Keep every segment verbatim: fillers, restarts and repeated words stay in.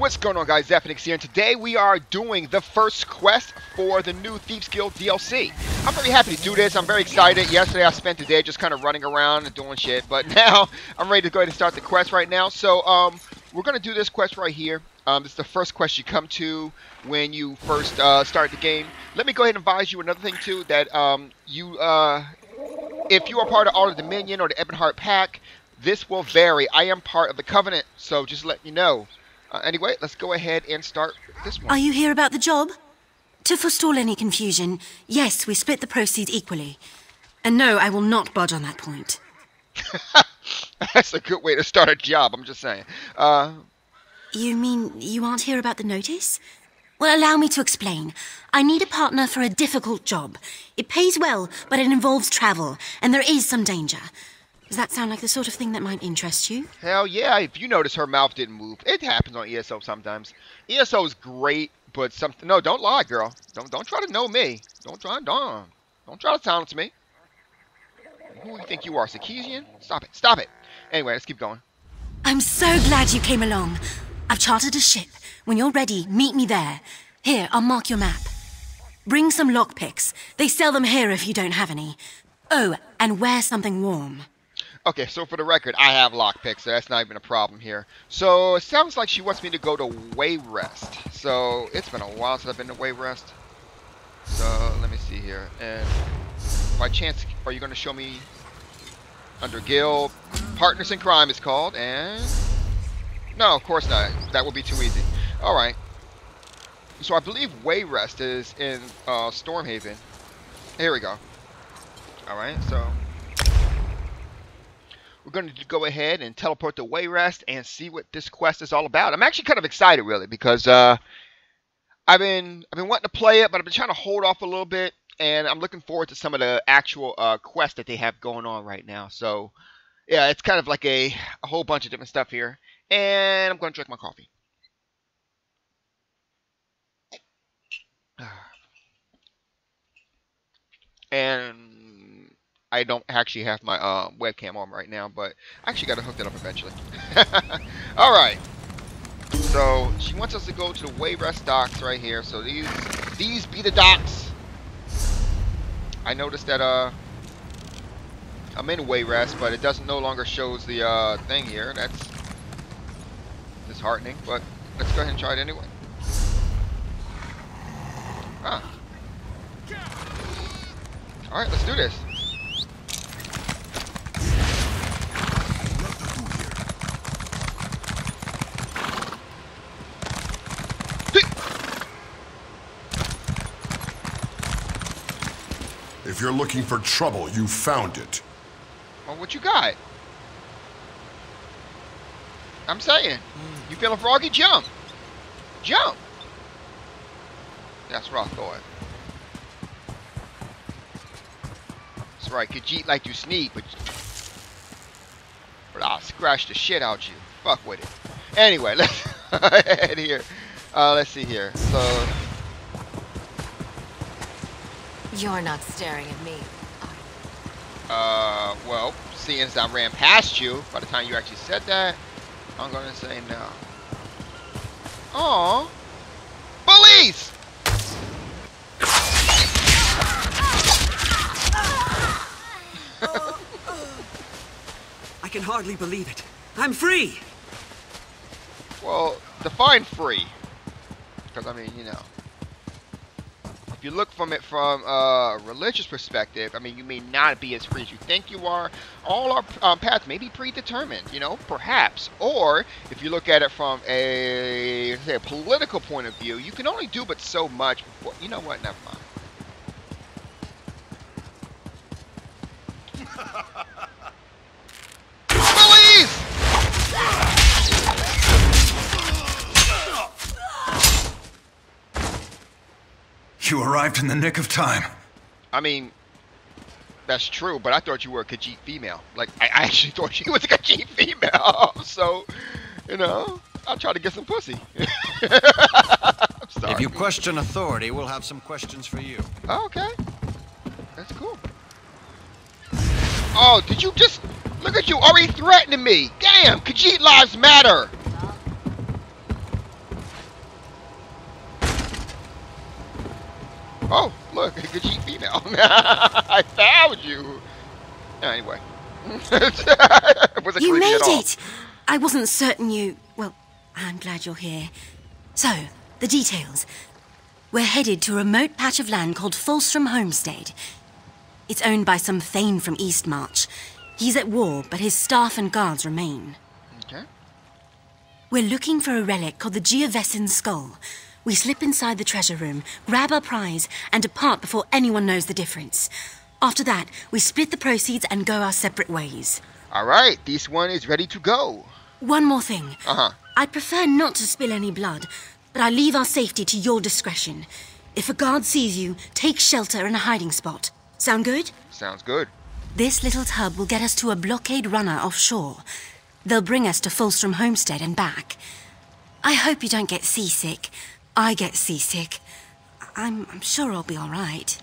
What's going on, guys? Zephinix here, and today we are doing the first quest for the new Thieves Guild D L C. I'm very happy to do this. I'm very excited. Yesterday I spent the day just kind of running around and doing shit, but now I'm ready to go ahead and start the quest right now. So um, we're going to do this quest right here. Um, this is the first quest you come to when you first uh, start the game. Let me go ahead and advise you another thing too, that um, you, uh, if you are part of All the Dominion or the Ebonheart Pack, this will vary. I am part of the Covenant, so just let you know. Uh, anyway, let's go ahead and start this one. Are you here about the job? To forestall any confusion, yes, we split the proceeds equally. And no, I will not budge on that point. That's a good way to start a job, I'm just saying. Uh, you mean you aren't here about the notice? Well, allow me to explain. I need a partner for a difficult job. It pays well, but it involves travel, and there is some danger. Does that sound like the sort of thing that might interest you? Hell yeah, if you notice her mouth didn't move. It happens on E S O sometimes. E S O is great, but something... No, don't lie, girl. Don't don't try to know me. Don't try don't, don't try to silence me. Who do you think you are, Sarkeesian? Stop it, stop it. Anyway, let's keep going. I'm so glad you came along. I've chartered a ship. When you're ready, meet me there. Here, I'll mark your map. Bring some lockpicks. They sell them here if you don't have any. Oh, and wear something warm. Okay, so for the record, I have lockpicks, so that's not even a problem here. So, it sounds like she wants me to go to Wayrest. So, it's been a while since I've been to Wayrest. So, let me see here. And by chance, are you going to show me under Guild? Partners in Crime is called, and... No, of course not. That would be too easy. Alright. So, I believe Wayrest is in uh, Stormhaven. Here we go. Alright, so... We're going to go ahead and teleport to Wayrest and see what this quest is all about. I'm actually kind of excited, really, because uh, I've been I've been wanting to play it, but I've been trying to hold off a little bit, and I'm looking forward to some of the actual uh, quests that they have going on right now. So, yeah, it's kind of like a, a whole bunch of different stuff here. And I'm going to drink my coffee. And... I don't actually have my uh, webcam on right now, but I actually got to hook that up eventually. Alright. So, she wants us to go to the Wayrest docks right here. So, these these be the docks. I noticed that uh, I'm in Wayrest, but it doesn't no longer shows the uh, thing here. That's disheartening, but let's go ahead and try it anyway. Huh. Alright, let's do this. If you're looking for trouble, you found it. Well, what you got? I'm saying. You feeling froggy? Jump. Jump. That's what I thought. That's right. Khajiit like you sneak, but, but I'll scratch the shit out you. Fuck with it. Anyway, let's head here. Uh, let's see here. So... You're not staring at me. Uh, well, seeing as I ran past you, by the time you actually said that, I'm gonna say no. Aww. Police! I can hardly believe it. I'm free! Well, define free. Because, I mean, you know. If you look from it from a religious perspective, I mean, you may not be as free as you think you are. All our um, paths may be predetermined, you know, perhaps. Or, if you look at it from a, say, a political point of view, you can only do but so much before, you know what, never mind. Police! You arrived in the nick of time. I mean, that's true, but I thought you were a Khajiit female. Like, I actually thought she was a Khajiit female. So, you know, I'll try to get some pussy. I'm sorry. If you question authority, we'll have some questions for you. Oh, okay. That's cool. Oh, did you just... Look at you already threatening me. Damn, Khajiit lives matter. Oh, look, a Khajiit female. I found you. Anyway. It wasn't You creepy made at all. it! I wasn't certain you... Well, I'm glad you're here. So, the details. We're headed to a remote patch of land called Fulstrom Homestead. It's owned by some Thane from Eastmarch. He's at war, but his staff and guards remain. Okay. We're looking for a relic called the Geovessin Skull. We slip inside the treasure room, grab our prize, and depart before anyone knows the difference. After that, we split the proceeds and go our separate ways. All right, this one is ready to go. One more thing. Uh-huh. I'd prefer not to spill any blood, but I leave our safety to your discretion. If a guard sees you, take shelter in a hiding spot. Sound good? Sounds good. This little tub will get us to a blockade runner offshore. They'll bring us to Fulstrom Homestead and back. I hope you don't get seasick. I get seasick. I'm, I'm sure I'll be all right.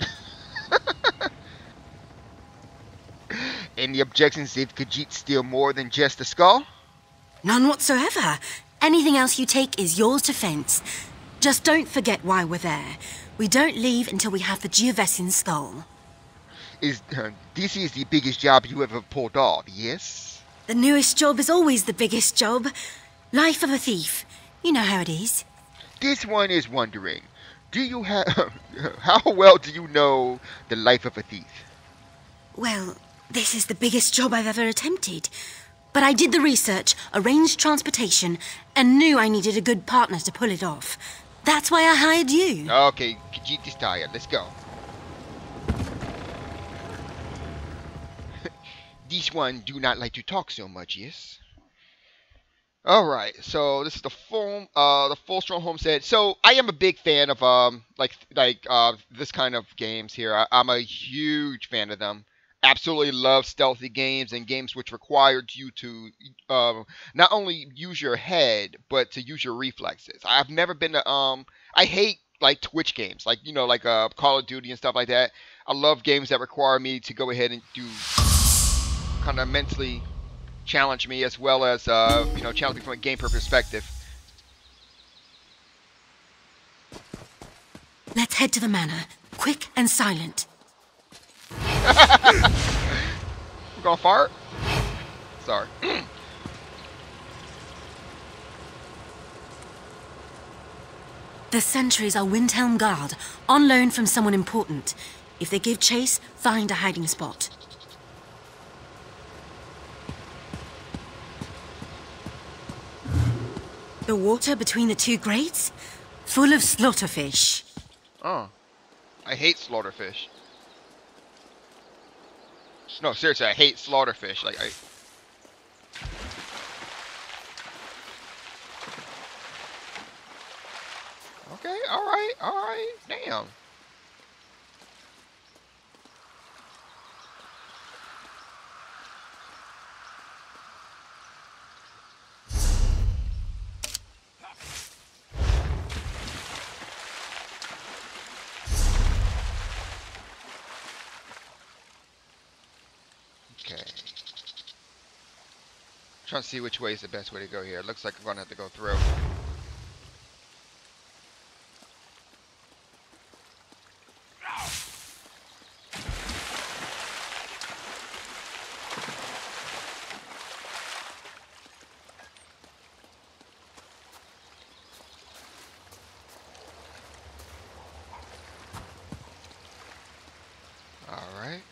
Any objections if Khajiit steal more than just the skull? None whatsoever. Anything else you take is yours to fence. Just don't forget why we're there. We don't leave until we have the Geovessin Skull. Is uh, this is the biggest job you ever pulled off, yes? The newest job is always the biggest job. Life of a thief. You know how it is. This one is wondering, do you have... how well do you know the life of a thief? Well, this is the biggest job I've ever attempted. But I did the research, arranged transportation, and knew I needed a good partner to pull it off. That's why I hired you. Okay, Khajiit is tired. Let's go. This one do not like to talk so much, yes? Alright, so this is the full uh the Fulstrom Homestead. So I am a big fan of um like like uh this kind of games here. I, I'm a huge fan of them. Absolutely love stealthy games and games which required you to uh, not only use your head but to use your reflexes. I've never been to um I hate like Twitch games, like you know like uh Call of Duty and stuff like that. I love games that require me to go ahead and do kind of mentally challenge me as well as uh you know challenge me from a gameplay perspective. Let's head to the manor, quick and silent. We're gonna fart? Sorry. The sentries are Windhelm Guard, on loan from someone important. If they give chase, find a hiding spot. The water between the two grates? Full of slaughterfish. Oh. I hate slaughterfish. No, seriously, I hate slaughterfish. Like, I... Okay, alright, alright. Damn. Okay. Trying to see which way is the best way to go here. It looks like I'm gonna have to go through. Alright.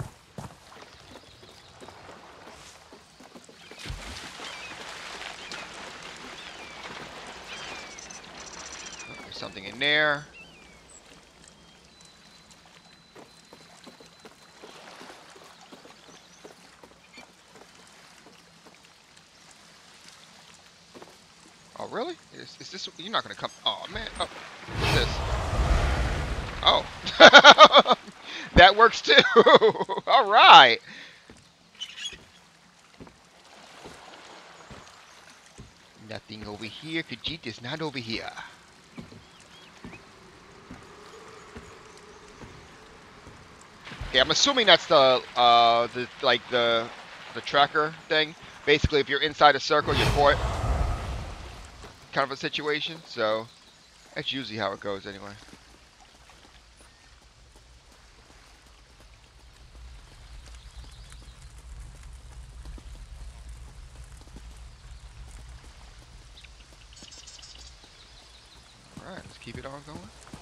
There's something in there. Oh, really? Is, is this... You're not gonna come... Oh, man. Oh, what's this? Oh. That works too. All right. Nothing over here. Khajiit is not over here. Okay, I'm assuming that's the uh the like the the tracker thing. Basically, if you're inside a circle, you're caught. Kind of a situation. So that's usually how it goes, anyway. keep it on going.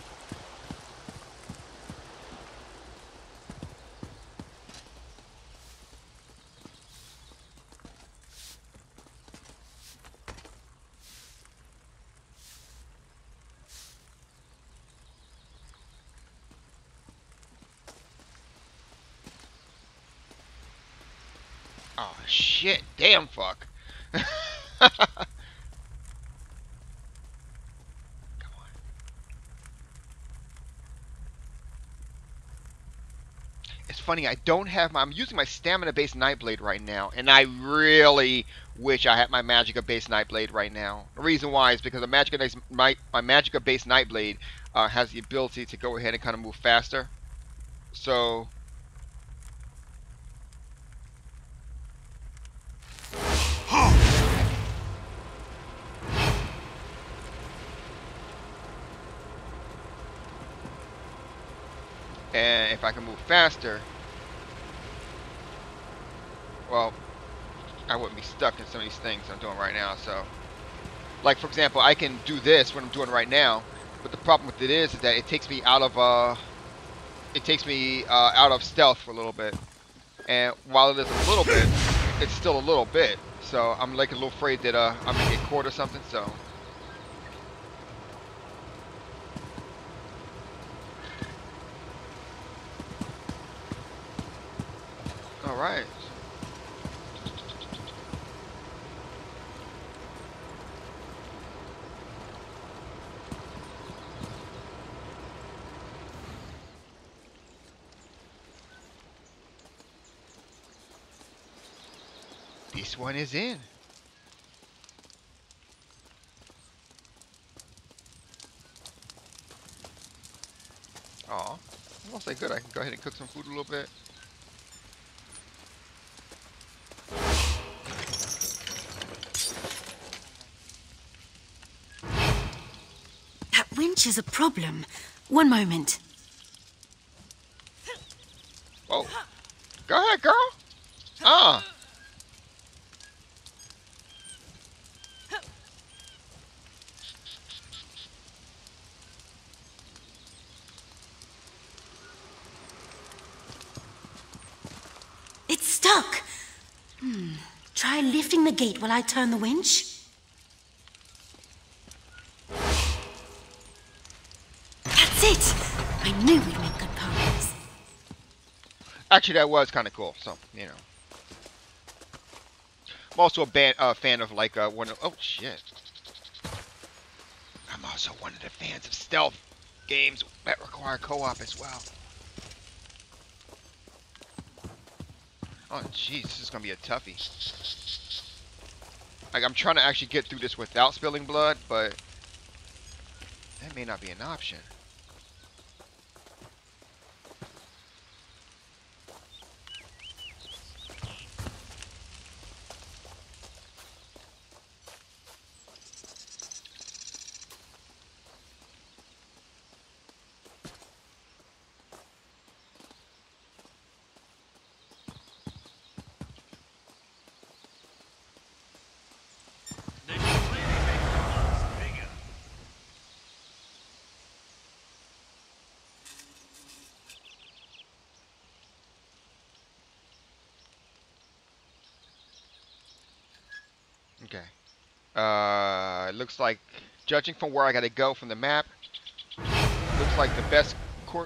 Oh shit, damn fuck. Come on. It's funny, I don't have my, I'm using my stamina based Nightblade right now, and I really wish I had my Magicka based Nightblade right now. The reason why is because the Magicka based, my, my Magicka based Nightblade uh, has the ability to go ahead and kind of move faster. So and if I can move faster, well, I wouldn't be stuck in some of these things I'm doing right now. So, like for example, I can do this what I'm doing right now, but the problem with it is, is that it takes me out of uh, it takes me uh, out of stealth for a little bit. And while it is a little bit, it's still a little bit. So I'm like a little afraid that uh, I'm gonna get caught or something. So. All right. This one is in. Aw, well, say good. I can go ahead and cook some food a little bit. That winch is a problem. One moment. Whoa. Go ahead, girl. Ah. It's stuck. Hmm. Try lifting the gate while I turn the winch. That's it. I knew we'd make good progress. Actually, that was kind of cool. So, you know. I'm also a ban uh, fan of like uh, one of... Oh, shit. I'm also one of the fans of stealth games that require co-op as well. Oh, jeez, this is going to be a toughie. Like, I'm trying to actually get through this without spilling blood, but that may not be an option. Okay. Uh, it looks like, judging from where I gotta go from the map, looks like the best court.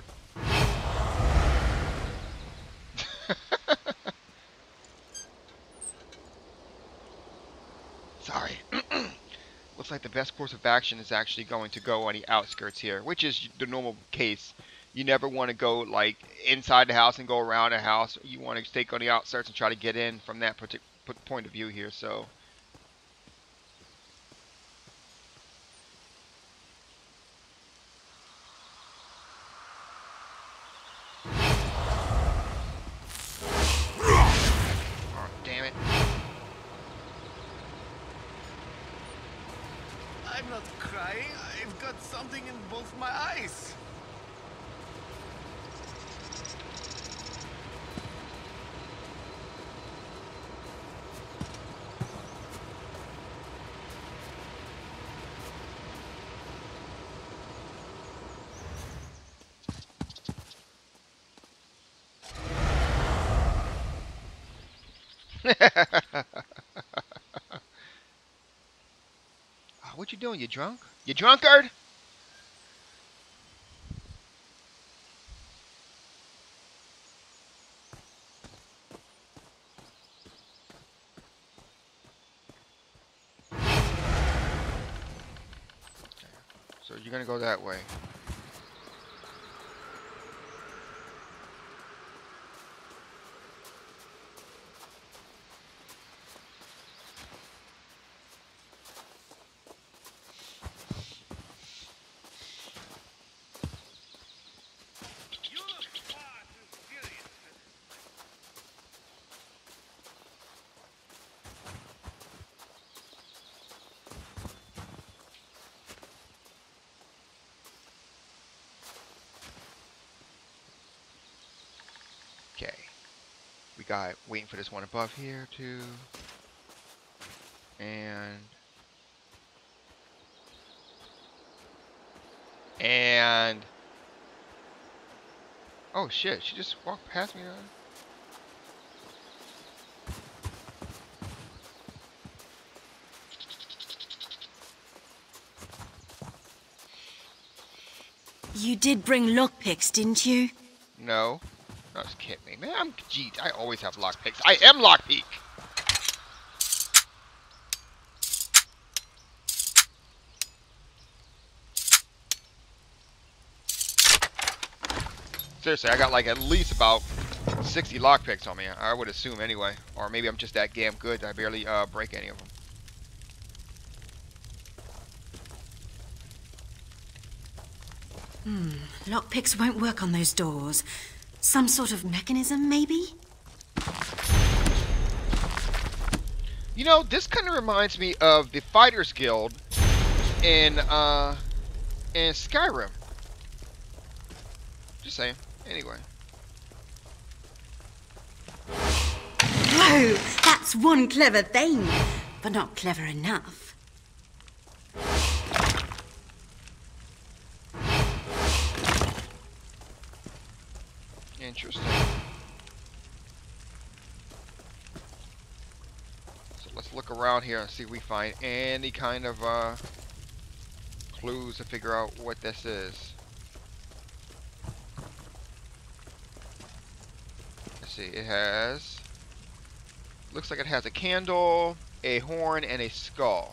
Sorry. Looks like the best course of action is actually going to go on the outskirts here, which is the normal case. You never want to go like inside the house and go around the house. You want to stay on the outskirts and try to get in from that particular point of view here. So. I'm not crying. I've got something in both my eyes. Oh, what you doing? You drunk? You drunkard? So you're gonna go that way. Okay. We got waiting for this one above here too. And and oh shit, she just walked past me. You did bring lockpicks, didn't you? No. No, just kidding me. Man, I'm G. I always have lockpicks. I am lockpick. Seriously, I got like at least about sixty lockpicks on me. I would assume anyway. Or maybe I'm just that damn good that I barely uh, break any of them. Hmm. Lockpicks won't work on those doors. Some sort of mechanism, maybe? You know, this kind of reminds me of the Fighters Guild in uh in Skyrim. Just saying. Anyway. Whoa! That's one clever thing, but not clever enough. Interesting. So let's look around here and see if we find any kind of uh, clues to figure out what this is. Let's see, it has, looks like it has a candle, a horn, and a skull.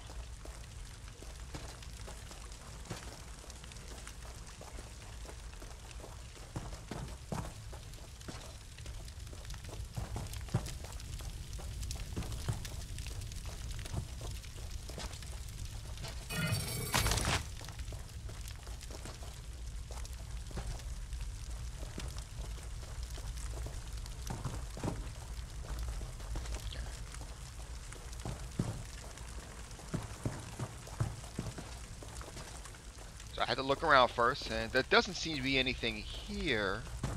I had to look around first, and there doesn't seem to be anything here.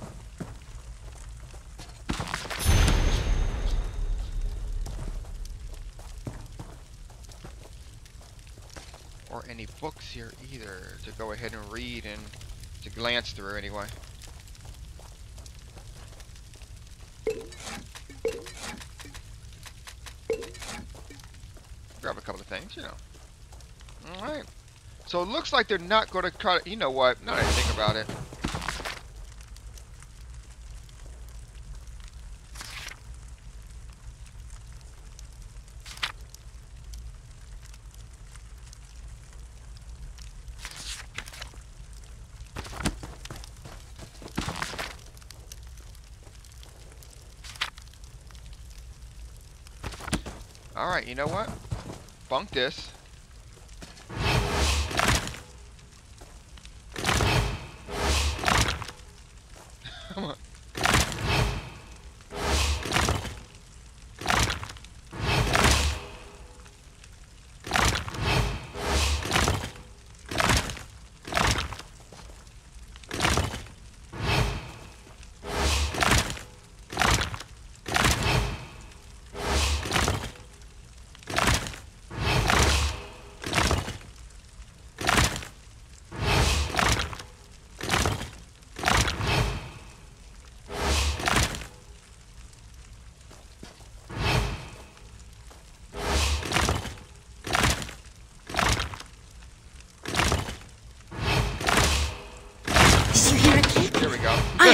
Or any books here either to go ahead and read and to glance through anyway. Grab a couple of things, you know. Alright. So it looks like they're not going to try to, you know what, now that I think about it. Alright, you know what? Bunk this. Come on.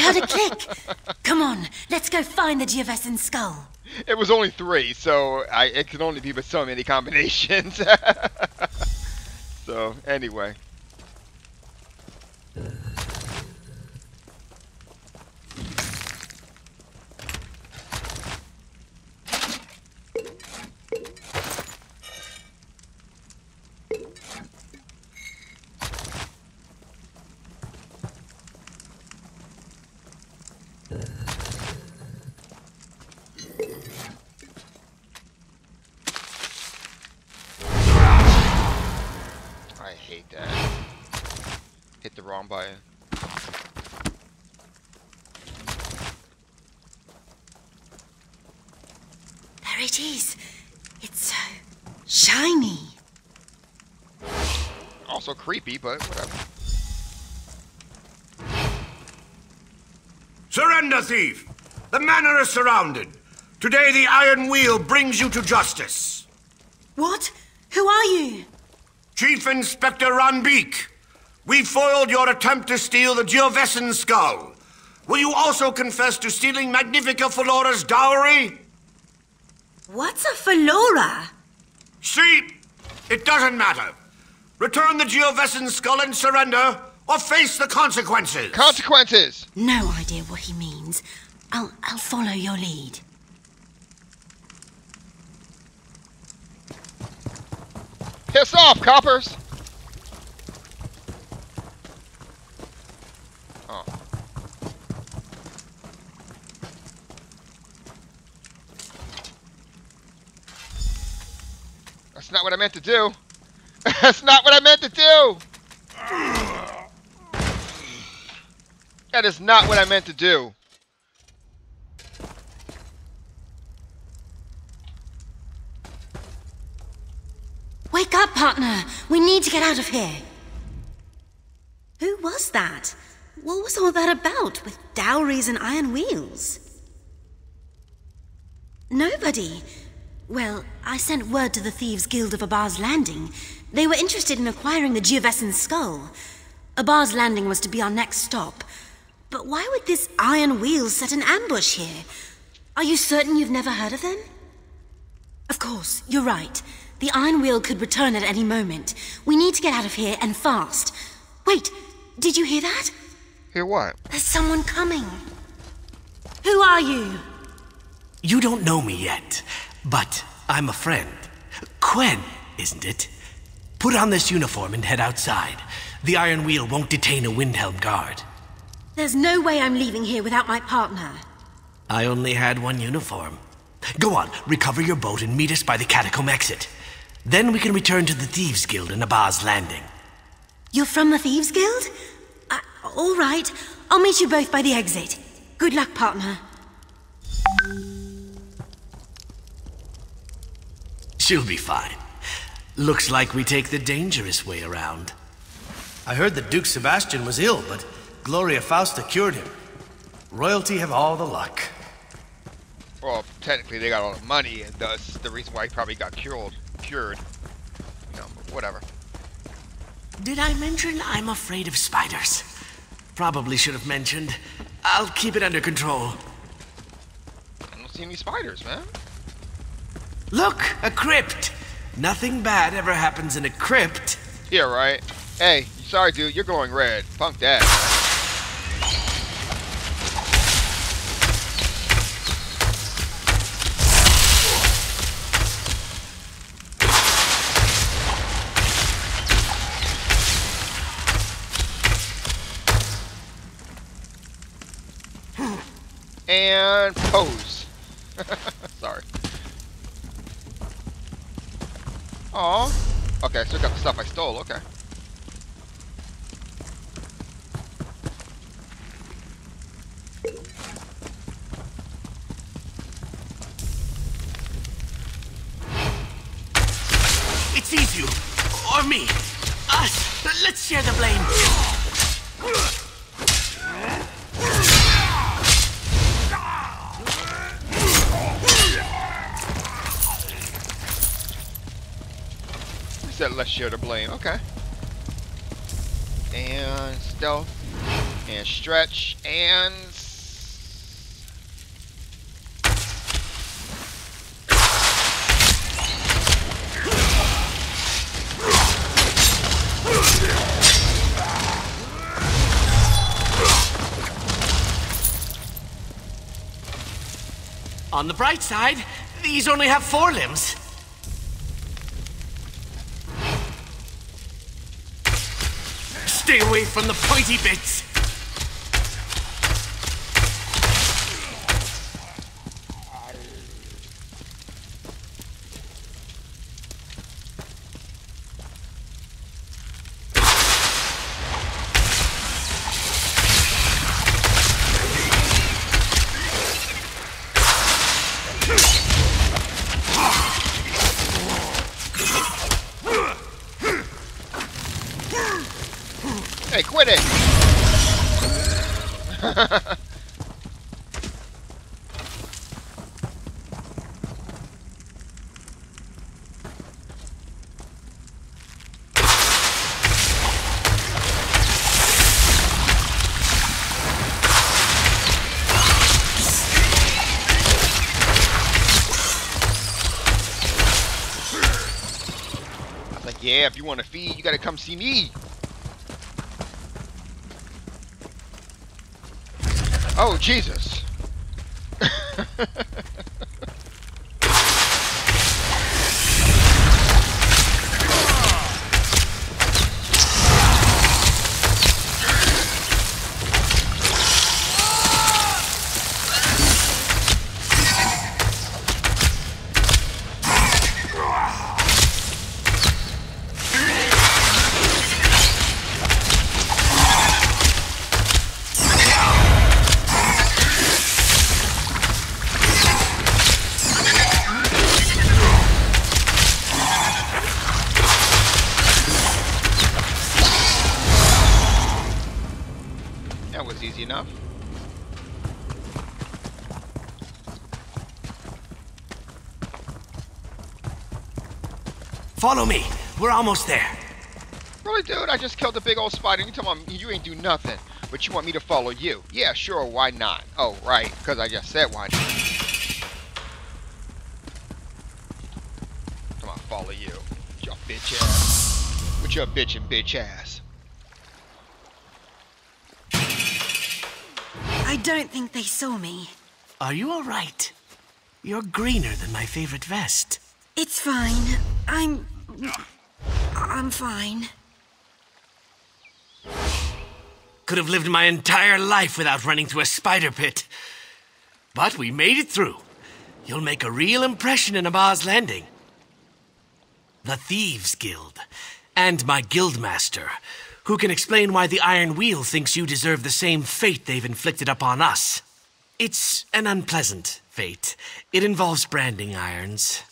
heard a click. Come on, let's go find the Geovessan skull. It was only three, so I, it can only be with so many combinations. So, anyway. I hate that. Hit the wrong button. There it is. It's so shiny. Also creepy, but whatever. Surrender, thief! The manor is surrounded. Today the Iron Wheel brings you to justice. What? Who are you? Chief Inspector Ranbeek, we foiled your attempt to steal the Geovessan skull. Will you also confess to stealing Magnifica Felora's dowry? What's a Felora? See, it doesn't matter. Return the Geovessan skull and surrender, or face the consequences. Consequences! No idea what he means. I'll, I'll follow your lead. Piss off, coppers! Oh. That's not what I meant to do. That's not what I meant to do! That is not what I meant to do. Wake up, partner! We need to get out of here! Who was that? What was all that about, with dowries and iron wheels? Nobody. Well, I sent word to the Thieves' Guild of Abar's Landing. They were interested in acquiring the Geovessan skull. Abar's Landing was to be our next stop. But why would this iron wheel set an ambush here? Are you certain you've never heard of them? Of course, you're right. The Iron Wheel could return at any moment. We need to get out of here, and fast. Wait, did you hear that? Hear what? There's someone coming. Who are you? You don't know me yet, but I'm a friend. Quen, isn't it? Put on this uniform and head outside. The Iron Wheel won't detain a Windhelm guard. There's no way I'm leaving here without my partner. I only had one uniform. Go on, recover your boat and meet us by the catacomb exit. Then we can return to the Thieves' Guild in Abar's Landing. You're from the Thieves' Guild? Uh, all right. I'll meet you both by the exit. Good luck, partner. She'll be fine. Looks like we take the dangerous way around. I heard that Duke Sebastian was ill, but Gloria Fausta cured him. Royalty have all the luck. Well, technically they got all the money, and thus the reason why he probably got cured. Cured. You know, but whatever. Did I mention I'm afraid of spiders? Probably should have mentioned. I'll keep it under control. I don't see any spiders, man. Look, a crypt. Nothing bad ever happens in a crypt. Yeah, right. Hey, sorry, dude, you're glowing red. Funk that. And pose. Sorry. Aw. Okay, I still got the stuff I stole, okay. It's you, or me. Us. Let's share the blame. He said let's share the blame, okay. And stealth. And stretch and... On the bright side, these only have four limbs. Stay away from the pointy bits. Hey, quit it! I was like, yeah, if you want to feed, you gotta come see me. Oh, Jesus. That was easy enough. Follow me. We're almost there. Really, dude? I just killed a big old spider. You tell me you ain't do nothing, but you want me to follow you? Yeah, sure. Why not? Oh, right, because I just said why not. Come on, follow you. With your bitch ass. With your bitch and bitch ass. I don't think they saw me. Are you all right? You're greener than my favorite vest. It's fine. I'm... I'm fine. Could have lived my entire life without running through a spider pit. But we made it through. You'll make a real impression in Abba's Landing. The Thieves Guild. And my guildmaster, who can explain why the Iron Wheel thinks you deserve the same fate they've inflicted upon us. It's an unpleasant fate. It involves branding irons.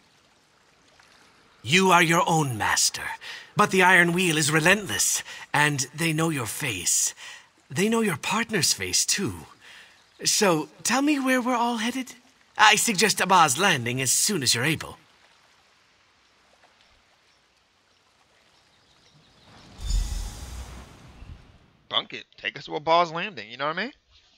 You are your own master, but the Iron Wheel is relentless, and they know your face. They know your partner's face, too. So, tell me where we're all headed? I suggest Abba's Landing as soon as you're able. Bunk it. Take us to Abba's Landing, you know what I mean?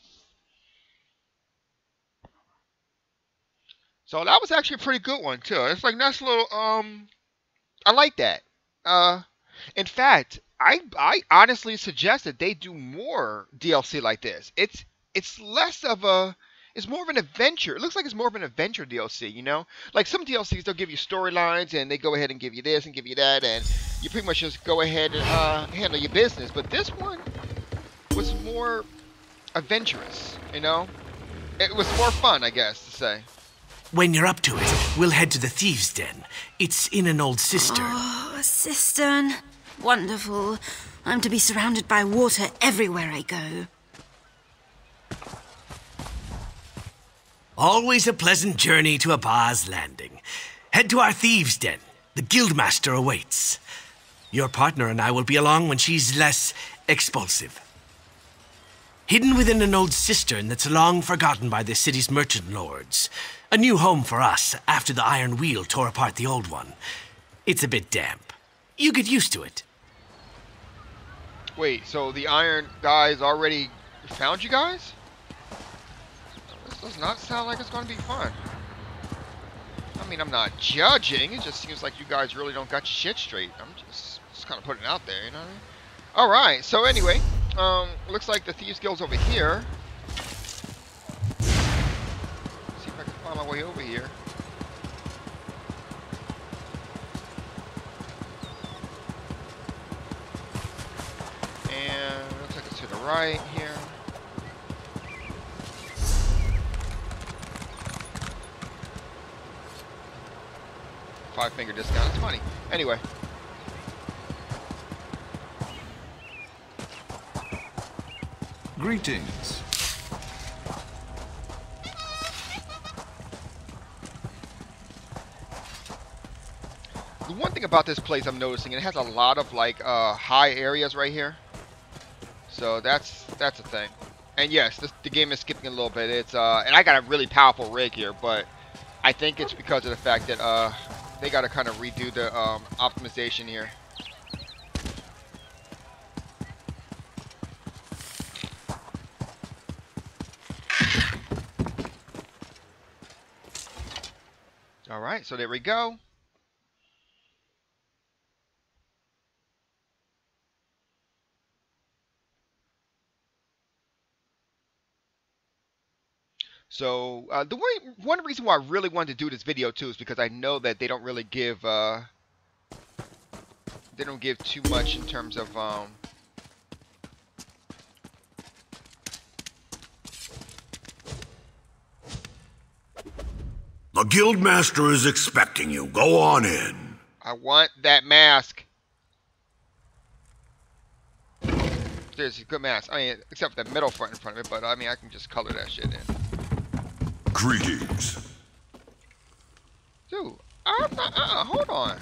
So that was actually a pretty good one, too. It's like nice little, um... I like that. Uh, in fact, I I honestly suggest that they do more D L C like this. It's it's less of a... It's more of an adventure. It looks like it's more of an adventure D L C, you know? Like some D L Cs, they'll give you storylines, and they go ahead and give you this and give you that, and you pretty much just go ahead and uh, handle your business. But this one was more adventurous, you know? It was more fun, I guess, to say. When you're up to it, we'll head to the Thieves' Den. It's in an old cistern. Oh, a cistern. Wonderful. I'm to be surrounded by water everywhere I go. Always a pleasant journey to Abba's Landing. Head to our Thieves' Den. The Guildmaster awaits. Your partner and I will be along when she's less expulsive. Hidden within an old cistern that's long forgotten by the city's merchant lords. A new home for us after the Iron Wheel tore apart the old one. It's a bit damp. You get used to it. Wait, so the Iron guys already found you guys? This does not sound like it's going to be fun. I mean, I'm not judging. It just seems like you guys really don't got your shit straight. I'm just, just kind of putting it out there, you know what I mean? All right. So anyway, um, looks like the Thieves Guild's over here. Let's see if I can find my way over here. And looks like it's to the right here. Five finger discount. It's funny. Anyway. Greetings. The one thing about this place I'm noticing, it has a lot of like uh, high areas right here. So that's that's a thing. And yes, this, the game is skipping a little bit. It's uh, and I got a really powerful rig here, but I think it's because of the fact that uh, they got to kind of redo the um, optimization here. All right, so there we go. So uh, the way, one reason why I really wanted to do this video too is because I know that they don't really give uh, they don't give too much in terms of um, The Guildmaster is expecting you. Go on in. I want that mask. There's a good mask. I mean, except for the middle front in front of it, but I mean, I can just color that shit in. Greetings. Dude, I'm not, uh, hold on.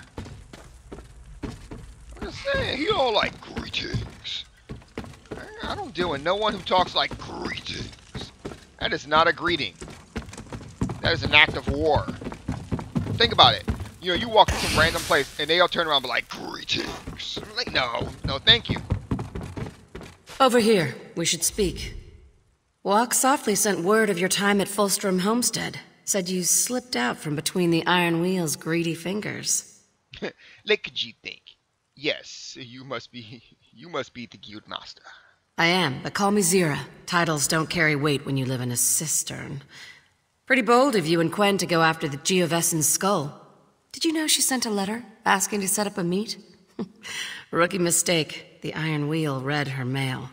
I'm just saying, he all like, greetings. I don't deal with no one who talks like greetings. That is not a greeting. That is an act of war. Think about it. You know, you walk into some random place and they all turn around and be like, greetings. I'm like, no, no, thank you. Over here. We should speak. Walk Softly sent word of your time at Fulstrom Homestead. Said you slipped out from between the Iron Wheel's greedy fingers. Like, could you think? Yes, you must be, you must be the Guildmaster. I am, but call me Zira. Titles don't carry weight when you live in a cistern. Pretty bold of you and Quen to go after the Geovessen's skull. Did you know she sent a letter asking to set up a meet? Rookie mistake. The Iron Wheel read her mail.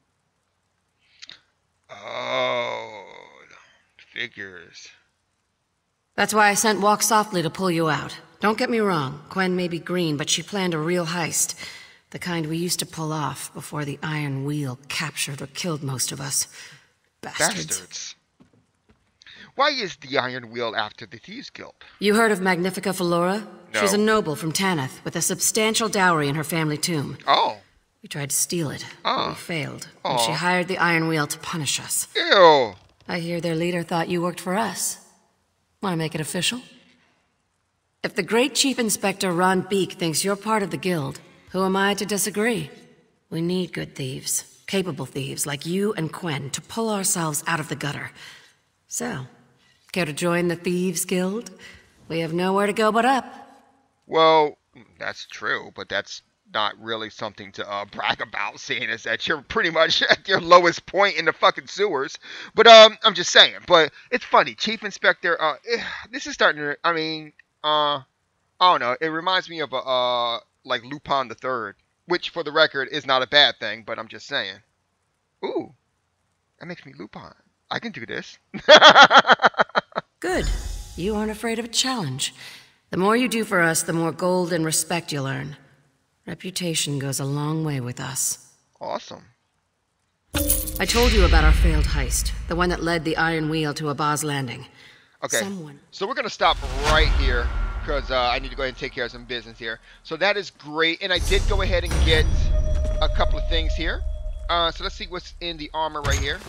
Oh, figures. That's why I sent Walk Softly to pull you out. Don't get me wrong, Quen may be green, but she planned a real heist. The kind we used to pull off before the Iron Wheel captured or killed most of us. Bastards. Bastards. Why is the Iron Wheel after the Thieves Guild? You heard of Magnifica Flora? No. She's a noble from Tanith with a substantial dowry in her family tomb. Oh. We tried to steal it, Oh. but we failed. Oh. And she hired the Iron Wheel to punish us. Ew. I hear their leader thought you worked for us. Want to make it official? If the great Chief Inspector Ron Beek thinks you're part of the guild, who am I to disagree? We need good thieves, capable thieves like you and Quen to pull ourselves out of the gutter. So, care to join the Thieves Guild? We have nowhere to go but up. Well, that's true, but that's not really something to uh, brag about, seeing as that you're pretty much at your lowest point in the fucking sewers. But um, I'm just saying. But it's funny, Chief Inspector. Uh, eh, this is starting to. I mean, uh, I don't know. It reminds me of a uh, like Lupin the Third, which, for the record, is not a bad thing. But I'm just saying. Ooh, that makes me Lupin. I can do this. Good. You aren't afraid of a challenge. The more you do for us, the more gold and respect you'll earn. Reputation goes a long way with us. Awesome. I told you about our failed heist, the one that led the Iron Wheel to Abaz Landing. Okay, Someone. so we're going to stop right here because uh, I need to go ahead and take care of some business here. So that is great, and I did go ahead and get a couple of things here. Uh, so let's see what's in the armor right here.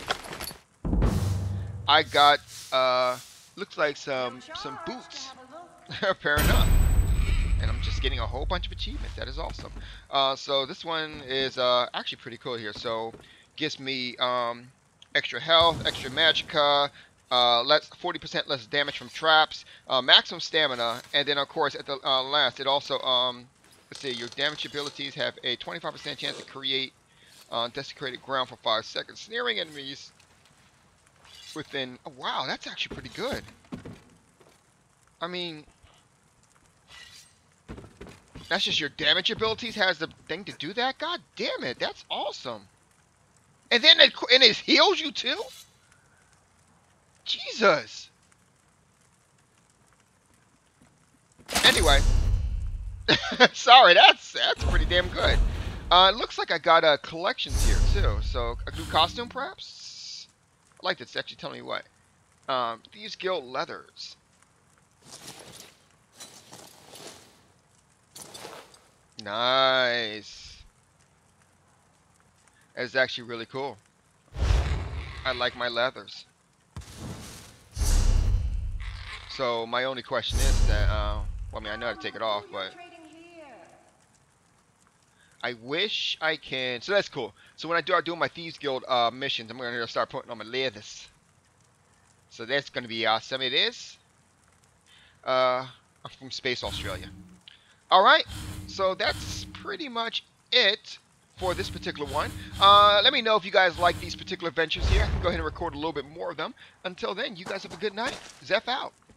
I got, uh, looks like some some boots. Fair enough. And I'm just just getting a whole bunch of achievements. That is awesome. Uh, so this one is uh, actually pretty cool here. So gives me um, extra health, extra magicka, uh, less forty percent less damage from traps, uh, maximum stamina, and then of course at the uh, last it also um, let's see, your damage abilities have a twenty-five percent chance to create uh, desecrated ground for five seconds, snaring enemies within. Oh, wow, that's actually pretty good. I mean, that's just your damage abilities has the thing to do that? God damn it, that's awesome. And then it, and it heals you too? Jesus. Anyway. Sorry, that's that's pretty damn good. Uh, it looks like I got uh, collections here too. So a new costume perhaps? I like this, actually telling me what. Um, Thieves Guild leathers. Nice. That's actually really cool. I like my leathers. So my only question is that, uh, well, I mean, I know how to take it off, but I wish I can. So that's cool. So when I do, I do my Thieves Guild uh, missions, I'm going to start putting on my leathers. So that's going to be awesome. It is. Uh, I'm from Space Australia. All right. So that's pretty much it for this particular one. Uh, let me know if you guys like these particular adventures here. Go ahead and record a little bit more of them. Until then, you guys have a good night. Zeph out.